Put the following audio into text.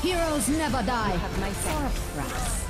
Heroes never die. Have my For a price.